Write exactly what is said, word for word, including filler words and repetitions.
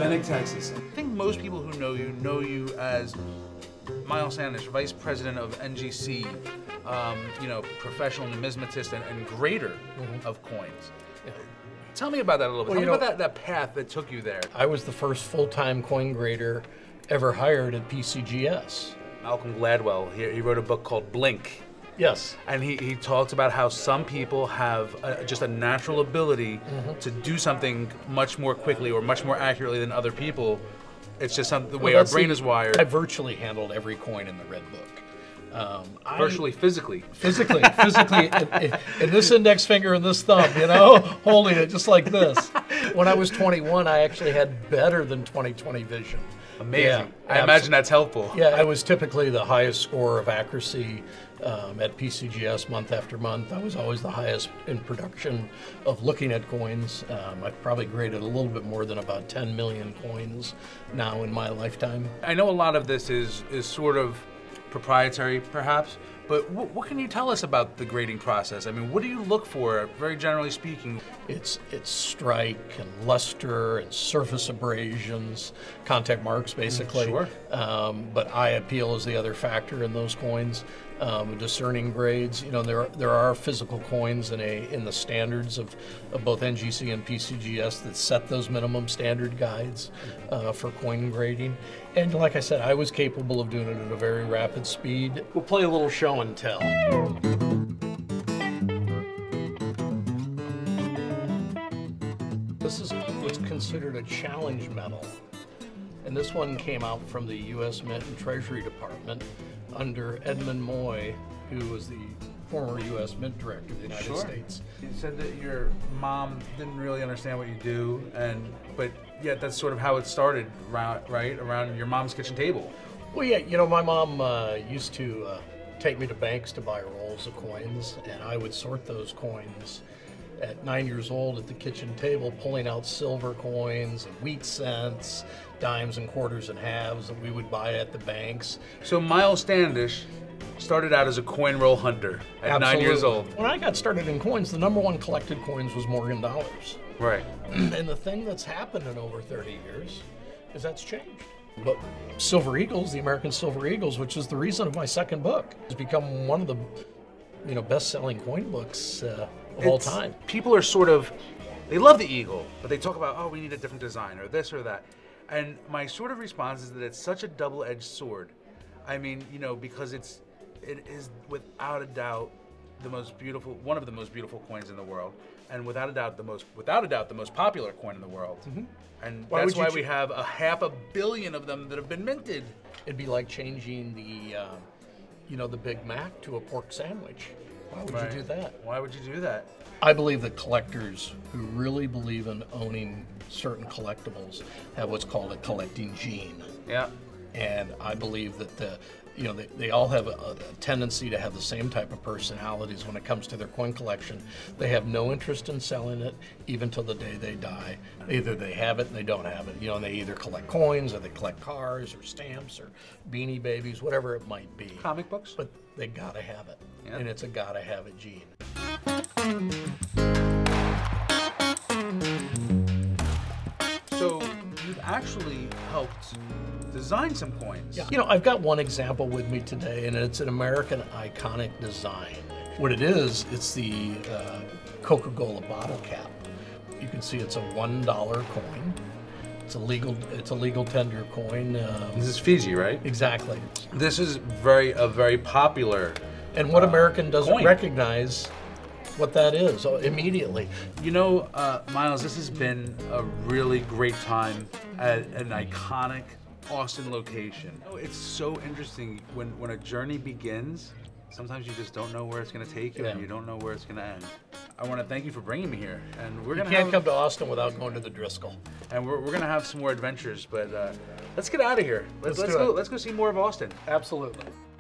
Bennick, Texas. I think most people who know you know you as Miles Standish, Vice President of N G C, um, you know, professional numismatist and, and grader mm-hmm. of coins. Yeah. Tell me about that a little bit. Well, Tell me know, about that, that path that took you there. I was the first full-time coin grader ever hired at P C G S. Malcolm Gladwell, he, he wrote a book called Blink. Yes. And he, he talks about how some people have a, just a natural ability mm-hmm. to do something much more quickly or much more accurately than other people. It's just some, the way well, our brain the, is wired. I virtually handled every coin in the Red Book. Um, virtually, I, physically. Physically, physically. in, in this index finger and this thumb, you know, holding it just like this. When I was twenty-one, I actually had better than twenty twenty vision. Amazing. Yeah, I absolutely. imagine that's helpful. Yeah, I was typically the highest score of accuracy um, at P C G S month after month. I was always the highest in production of looking at coins. Um, I've probably graded a little bit more than about ten million coins now in my lifetime. I know a lot of this is, is sort of proprietary, perhaps, but w what can you tell us about the grading process? I mean, what do you look for, very generally speaking? It's it's strike and luster and surface abrasions, contact marks, basically. Sure. Um, but eye appeal is the other factor in those coins. Um, discerning grades. You know, there there are physical coins in a in the standards of, of both N G C and P C G S that set those minimum standard guides uh, for coin grading. And like I said, I was capable of doing it at a very rapid speed. We'll play a little show and tell. This is what's considered a challenge medal. And this one came out from the U S Mint and Treasury Department under Edmund Moy, who was the former U S Mint Director of the United sure. States. You said that your mom didn't really understand what you do, and but yet that's sort of how it started, around, right? Around your mom's kitchen table. Well, yeah, you know, my mom uh, used to uh, take me to banks to buy rolls of coins, and I would sort those coins at nine years old at the kitchen table, pulling out silver coins and wheat cents, dimes and quarters and halves that we would buy at the banks. So Miles Standish started out as a coin roll hunter at Absolutely. nine years old. When I got started in coins, the number one collected coins was Morgan dollars. Right. And the thing that's happened in over thirty years is that's changed. But Silver Eagles, the American Silver Eagles, which is the reason of my second book, has become one of the you know, best-selling coin books uh, of it's, all time. People are sort of, they love the eagle, but they talk about, oh, we need a different design or this or that. And my sort of response is that it's such a double-edged sword. I mean, you know, because it's, it is without a doubt the most beautiful, one of the most beautiful coins in the world, and without a doubt the most, without a doubt the most popular coin in the world. Mm-hmm. And why that's why we have a half a billion of them that have been minted. It'd be like changing the, uh, you know, the Big Mac to a pork sandwich. Why would right. you do that? Why would you do that? I believe that collectors who really believe in owning certain collectibles have what's called a collecting gene. Yeah. And I believe that the, you know, they, they all have a, a tendency to have the same type of personalities when it comes to their coin collection. They have no interest in selling it, even till the day they die. Either they have it and they don't have it. You know, and they either collect coins or they collect cars or stamps or Beanie Babies, whatever it might be. Comic books? But they gotta have it. Yeah. And it's a gotta have it gene. So you've actually helped design some coins. Yeah. You know, I've got one example with me today, and it's an American iconic design. What it is, it's the uh, Coca-Cola bottle cap. You can see it's a one dollar coin. It's a legal, it's a legal tender coin. Um, this is Fiji, right? Exactly. This is very a very popular. And what uh, American doesn't coin. recognize what that is immediately. You know, uh, Miles, this has been a really great time at an iconic Austin location. Oh, it's so interesting when, when a journey begins, sometimes you just don't know where it's going to take you, yeah. and you don't know where it's going to end. I want to thank you for bringing me here, and we're you gonna can't have, come to Austin without going to the Driscoll. And we're, we're going to have some more adventures, but uh, let's get out of here. Let's, let's, let's go. It. Let's go see more of Austin. Absolutely.